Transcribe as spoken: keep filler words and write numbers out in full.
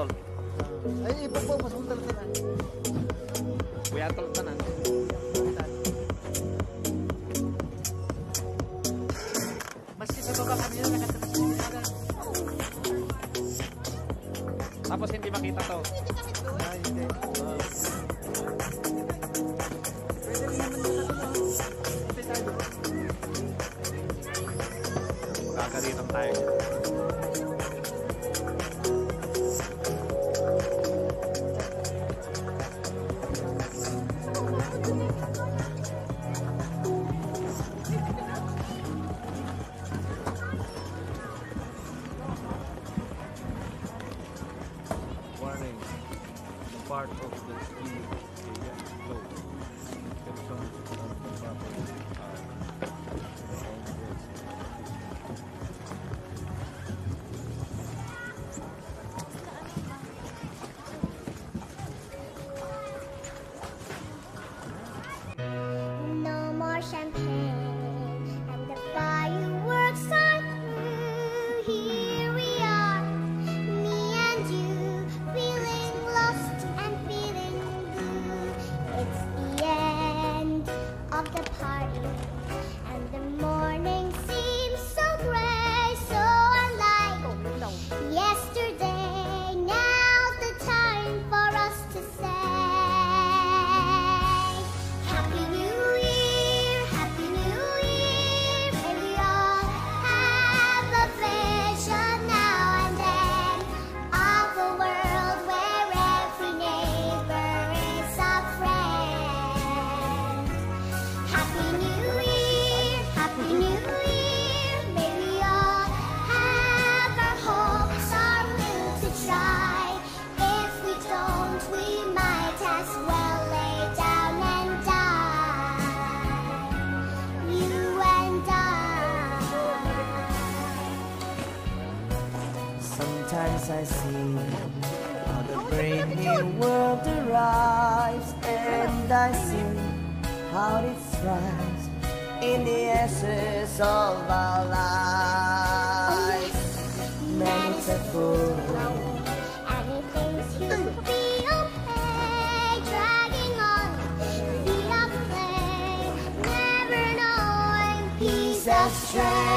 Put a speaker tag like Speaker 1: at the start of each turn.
Speaker 1: tol.
Speaker 2: Ay, ipo po, mas muntal ka na.
Speaker 1: Kuya tol tanan.
Speaker 2: Maski sa baba kami na nakatanas sa sinagan.
Speaker 1: Tapos hindi makita to.
Speaker 2: Ay, hindi. Pwede rin naman nila ito. Pwede tayo.
Speaker 1: Kakaritan tayo.
Speaker 3: Warning, the part of the ski area is closed. Restrictions on the property are on this.
Speaker 4: No more champagne and the fireworks are through. Here we are, me and you, feeling lost and feeling blue. It's the end of the party and the morning seems so gray, so unlike yesterday. Now's the time for us to say Happy New Year, Happy New Year. May we all have a vision now and then of a world where every neighbor is a friend. Happy New Year, Happy New Year. May we all have our hopes, our will to try. If we don't, we might as well lay down and die. You and I.
Speaker 5: Sometimes I see how the brave new world arrives, and I see how it thrives in the essence of our lives. Man is a fool,
Speaker 4: And he thinks he'll be okay, dragging on the play, never knowing peace
Speaker 5: he's a
Speaker 4: astray.